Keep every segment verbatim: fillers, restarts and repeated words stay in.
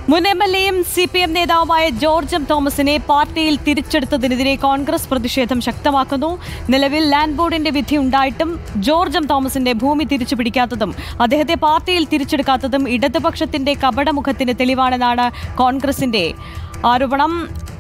മുൻ M L എയും C P M നേതാവുമായ ജോർജ് എം തോമസിനെ പാർട്ടിയിൽ തിരിച്ചെടുത്തതിനെതിരെ കോൺഗ്രസ് പ്രതിഷേധം ശക്തമാക്കുന്നു. നിലവിൽ ലാൻഡ് ബോർഡിന്റെ വിധി ഉണ്ടായിട്ടും ജോർജ് എം തോമസിന്റെ ഭൂമി തിരിച്ചുപിടിക്കാത്തതും അദ്ദേഹത്തെ പാർട്ടിയിൽ തിരിച്ചെടുക്കാത്തതും ഇടതുപക്ഷത്തിന്റെ കപടമുഖത്തിന് തെളിവാണെന്നാണ് കോൺഗ്രസിന്റെ ആരോപണം.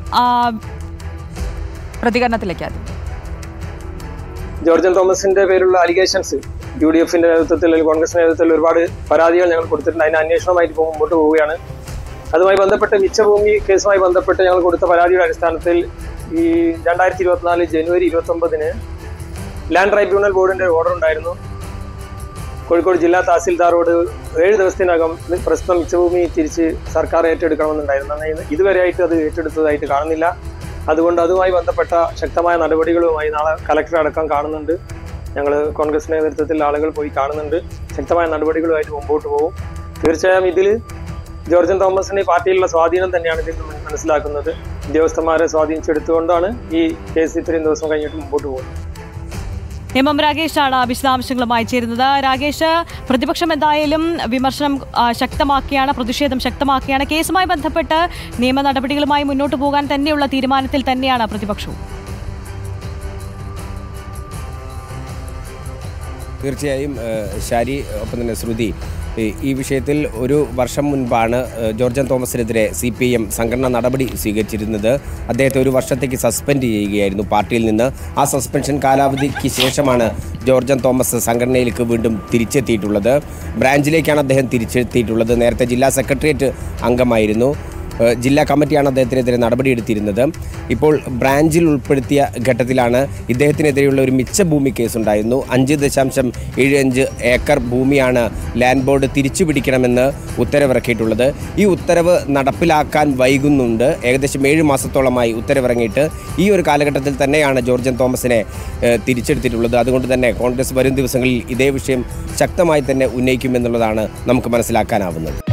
പ്രതികരണത്തിലേക്ക് ജോർജ് എം തോമസിന്റെ പേരുള്ള അലിഗേഷൻസ് യു ഡി എഫിന്റെ നേതൃത്വത്തിൽ അല്ലെങ്കിൽ കോൺഗ്രസ് നേതൃത്വത്തിൽ ഒരുപാട് പരാതികൾ ഞങ്ങൾ കൊടുത്തിട്ടുണ്ട്. അതിന് അന്വേഷണമായിട്ട് മുമ്പോട്ട് പോവുകയാണ്. അതുമായി ബന്ധപ്പെട്ട് മിച്ചഭൂമി കേസുമായി ബന്ധപ്പെട്ട് ഞങ്ങൾ കൊടുത്ത പരാതിയുടെ അടിസ്ഥാനത്തിൽ ഈ രണ്ടായിരത്തി ഇരുപത്തിനാല് ജനുവരി ഇരുപത്തി ഒമ്പതിന് ലാൻഡ് ട്രൈബ്യൂണൽ ബോർഡിന്റെ ഓർഡർ ഉണ്ടായിരുന്നു. കോഴിക്കോട് ജില്ലാ തഹസിൽദാറോട് ഏഴ് ദിവസത്തിനകം പ്രസ്തുത മിച്ചഭൂമി തിരിച്ച് സർക്കാർ ഏറ്റെടുക്കണമെന്നുണ്ടായിരുന്നു. ഇതുവരെയായിട്ട് അത് ഏറ്റെടുത്തതായിട്ട് കാണുന്നില്ല. അതുകൊണ്ട് അതുമായി ബന്ധപ്പെട്ട ശക്തമായ നടപടികളുമായി നാളെ കലക്ടർ അടക്കം കാണുന്നുണ്ട്. ഞങ്ങൾ കോൺഗ്രസ് നേതൃത്വത്തിൽ ആളുകൾ പോയി കാണുന്നുണ്ട്. ശക്തമായ നടപടികളുമായിട്ട് മുമ്പോട്ട് പോകും. തീർച്ചയായും ഇതിൽ ജോർജ് തോമസിന് പാർട്ടിയിലുള്ള സ്വാധീനം തന്നെയാണ് ഇതിൽ മനസ്സിലാക്കുന്നത്. ഉദ്യോഗസ്ഥന്മാരെ സ്വാധീനിച്ചെടുത്തുകൊണ്ടാണ് ഈ കേസ് ഇത്രയും ദിവസം കഴിഞ്ഞിട്ട് മുമ്പോട്ട് പോകുന്നത്. എം എം രാകേഷാണ് വിശദാംശങ്ങളുമായി ചേരുന്നത്. രാകേഷ്, പ്രതിപക്ഷം എന്തായാലും വിമർശനം ശക്തമാക്കിയാണ്, പ്രതിഷേധം ശക്തമാക്കിയാണ്. കേസുമായി ബന്ധപ്പെട്ട് നിയമ നടപടികളുമായി മുന്നോട്ട് പോകാൻ തന്നെയുള്ള തീരുമാനത്തിൽ തന്നെയാണ് പ്രതിപക്ഷവും. തീർച്ചയായും ശാരി, ഒപ്പം തന്നെ ശ്രുതി, ഈ വിഷയത്തിൽ ഒരു വർഷം മുൻപാണ് ജോർജ് തോമസിനെതിരെ സി പി എം സംഘടനാ നടപടി സ്വീകരിച്ചിരുന്നത്. അദ്ദേഹത്തെ ഒരു വർഷത്തേക്ക് സസ്പെൻഡ് ചെയ്യുകയായിരുന്നു പാർട്ടിയിൽ നിന്ന്. ആ സസ്പെൻഷൻ കാലാവധിക്ക് ശേഷമാണ് ജോർജ് തോമസ് സംഘടനയിലേക്ക് വീണ്ടും തിരിച്ചെത്തിയിട്ടുള്ളത്. ബ്രാഞ്ചിലേക്കാണ് അദ്ദേഹം തിരിച്ചെത്തിയിട്ടുള്ളത്. നേരത്തെ ജില്ലാ സെക്രട്ടേറിയറ്റ് അംഗമായിരുന്നു. ജില്ലാ കമ്മിറ്റിയാണ് അദ്ദേഹത്തിനെതിരെ നടപടിയെടുത്തിരുന്നത്. ഇപ്പോൾ ബ്രാഞ്ചിൽ ഉൾപ്പെടുത്തിയ ഘട്ടത്തിലാണ് ഇദ്ദേഹത്തിനെതിരെയുള്ള ഒരു മിച്ചഭൂമി കേസുണ്ടായിരുന്നു. അഞ്ച് ദശാംശം ഏഴ് അഞ്ച് ഏക്കർ ഭൂമിയാണ് ലാൻഡ് ബോർഡ് തിരിച്ചു പിടിക്കണമെന്ന് ഉത്തരവിറക്കിയിട്ടുള്ളത്. ഈ ഉത്തരവ് നടപ്പിലാക്കാൻ വൈകുന്നുണ്ട്. ഏകദേശം ഏഴ് മാസത്തോളമായി ഉത്തരവിറങ്ങിയിട്ട് ഈ ഒരു കാലഘട്ടത്തിൽ തന്നെയാണ് ജോർജ് തോമസിനെ തിരിച്ചെടുത്തിട്ടുള്ളത്. അതുകൊണ്ട് തന്നെ കോൺഗ്രസ് വരും ദിവസങ്ങളിൽ ഇതേ വിഷയം ശക്തമായി തന്നെ ഉന്നയിക്കുമെന്നുള്ളതാണ് നമുക്ക് മനസ്സിലാക്കാനാവുന്നത്.